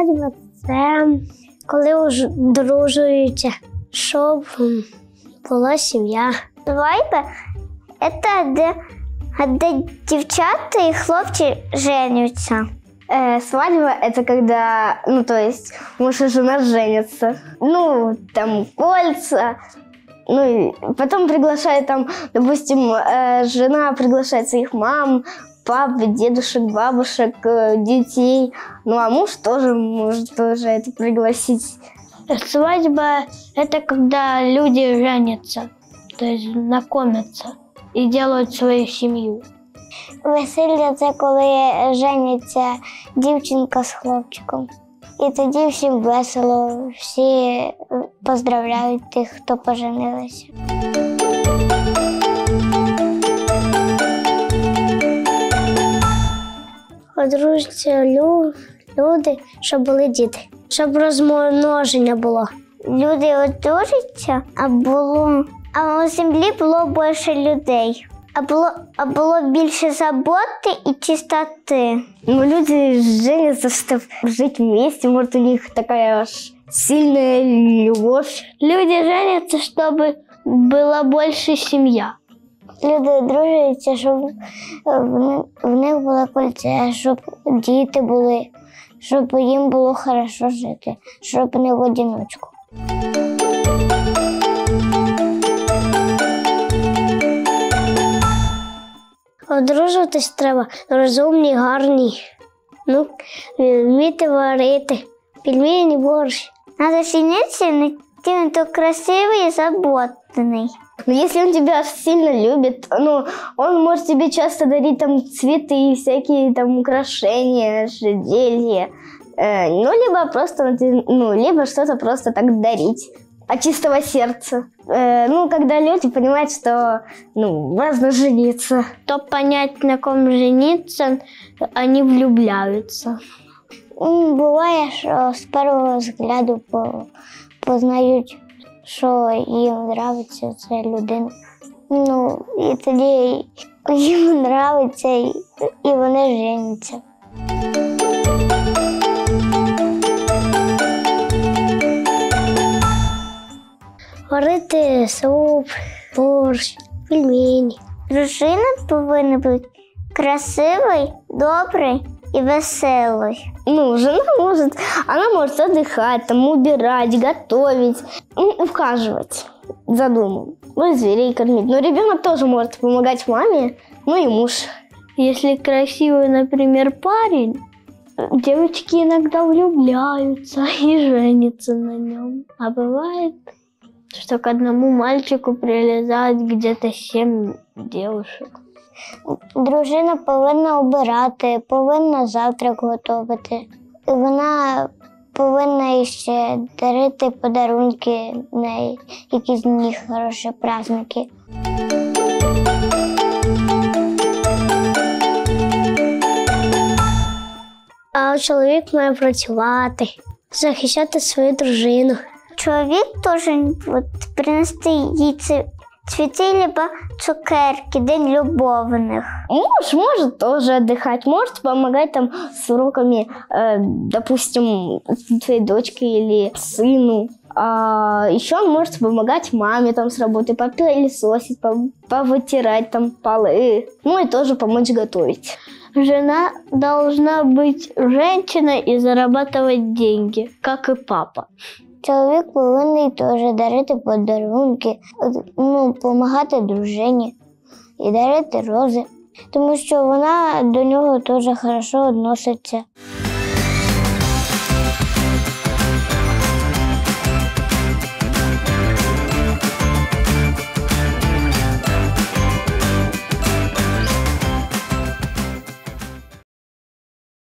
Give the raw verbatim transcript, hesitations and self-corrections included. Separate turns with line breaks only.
Свадьба – це коли одружуються, щоб була сім'я.
Свадьба – це де, де дівчата і хлопці женяться.
Э, свадьба – это когда, ну, то есть муж и жена женятся. Ну, там, кольца. Ну, и потом приглашает там, допустим, э, жена приглашает своих мам, пап, дедушек, бабушек, э, детей. Ну, а муж тоже может тоже это пригласить.
Свадьба – это когда люди женятся, то есть знакомятся и делают свою семью.
Весілля – це коли жениться дівчинка з хлопчиком. І тоді всім весело, всі поздравляють тих, хто поженилися. Одружуються люди, щоб були діти, щоб розмноження було. Люди одружуються, а було, а у землі було більше людей. А було, а було більше заботи і чистоти.
Ну, люди женятся, чтобы жить вместе. Может, у них такая аж сильная любовь.
Люди женятся, чтобы была больше семья.
Люди одружуються, щоб в них було кольце, щоб діти були, щоб їм було хорошо жити, щоб не в одиночку. Одружуватись треба розумні, гарні, ну, вміти варити, пельмені, борщ. Надо жениться на тем, кто красивый и заботный.
Но если он тебя сильно любит, ну, он может тебе часто дарить там цветы, всякие там украшения, ожерелья, э, ну, либо просто, ну, либо что-то просто так дарить от чистого сердца. Э, ну, когда люди понимают, что, ну, важно жениться.
Чтобы понять, на ком жениться, они влюбляются.
Буває, що з першого взгляду познають, що їм подобається ця людина. Ну, і тоді їм подобається, і вони женяться.
Варити суп, борщ, пельмені.
Дружина повинна бути красивою, доброю и веселой.
Ну, жена может, она может отдыхать, там, убирать, готовить, ну, ухаживать за домом, ну, и зверей кормить. Но ребенок тоже может помогать маме, ну и муж.
Если красивый, например, парень, девочки иногда влюбляются и женятся на нем. А бывает, что к одному мальчику прилезает где-то семь девушек.
Дружина повинна обирати, повинна завтрак готувати. Вона повинна ще дарити подарунки на якісь дні хороші праздники.
А чоловік має працювати, захищати свою дружину.
Чоловік теж принести їй цветы либо цукерки, день любовных.
Муж может тоже отдыхать, может помогать там с уроками, э, допустим, твоей дочке или сыну. А еще он может помогать маме там с работы, попылесосить, повытирать там полы, ну и тоже помочь готовить.
Жена должна быть женщиной и зарабатывать деньги, как и папа.
Чоловік повинен теж дарити подарунки, ну, допомагати дружині і дарити рози, тому що вона до нього теж добре відноситься.